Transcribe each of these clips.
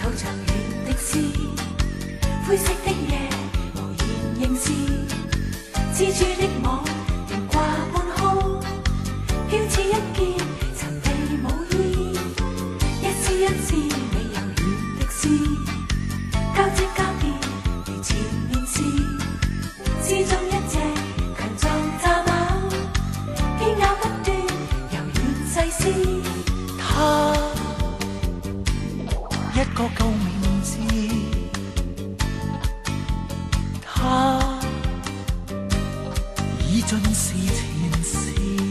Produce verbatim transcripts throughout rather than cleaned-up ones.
透着遠的詩，灰色的夜無言凝視，蜘蛛的網懸掛半空，飄似一件尋地舞衣，一絲一絲美柔軟的詩，交織交疊如纏綿絲，之中一隻強壯蚱蜢，偏咬不斷柔軟細絲。他一個舊名字，他已盡是前事，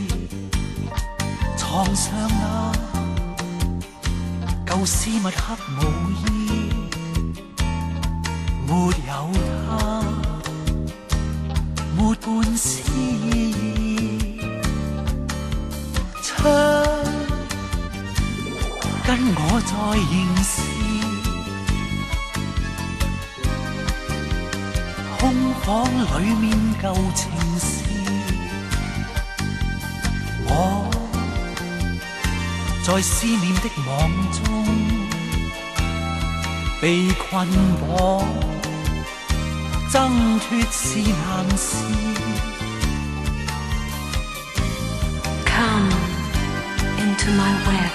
床上那舊絲襪黑毛衣，沒有他，沒半絲意，窗跟我再凝視，空房裏面舊情事，我在思念的網中被捆綁，掙脫是難事。 Come into my web,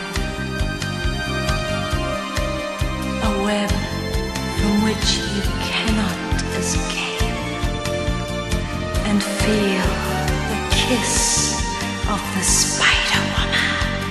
a web from which you cannot escape, and feel the kiss of the Spider-Woman.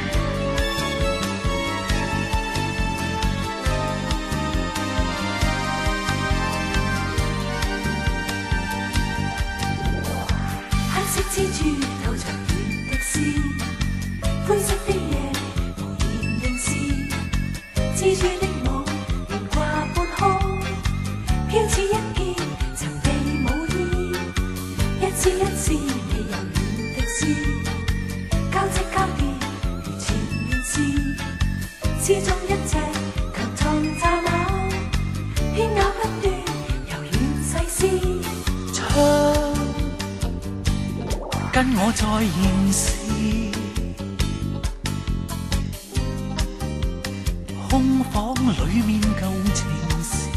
Hãy 蜘蛛透着遠的詩，灰色的夜無言凝視，蜘蛛的網懸掛半空，飄似一件尋地舞衣，一絲一絲美柔軟的詩，交織交疊如纏綿絲，之中一隻強壯蚱蜢，偏咬不斷柔軟細絲。 窗跟我再凝視，空房裏面舊情事，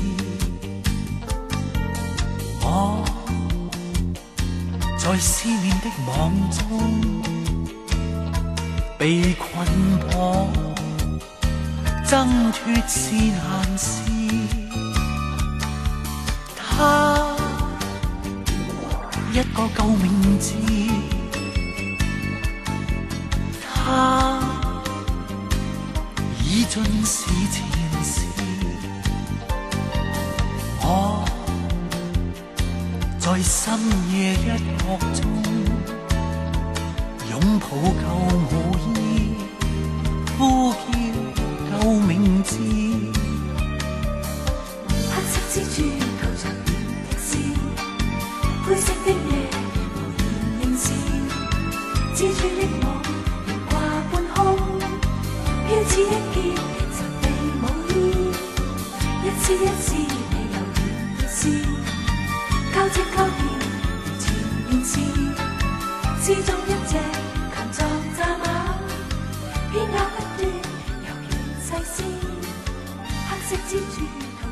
我在思念的網中被捆綁，掙脫是難事。他一個舊名字，他已盡是前事，我在深夜一角中擁抱舊舞衣，呼叫舊名字。 黑色蜘蛛透着遠的詩，灰色的夜無言凝視，蜘蛛的網懸掛半空，飄似一件尋地舞衣，一絲一絲美柔軟的詩，交織交疊如纏綿絲，之中一隻強壯蚱蜢，偏咬不斷柔軟細絲，黑色蜘蛛。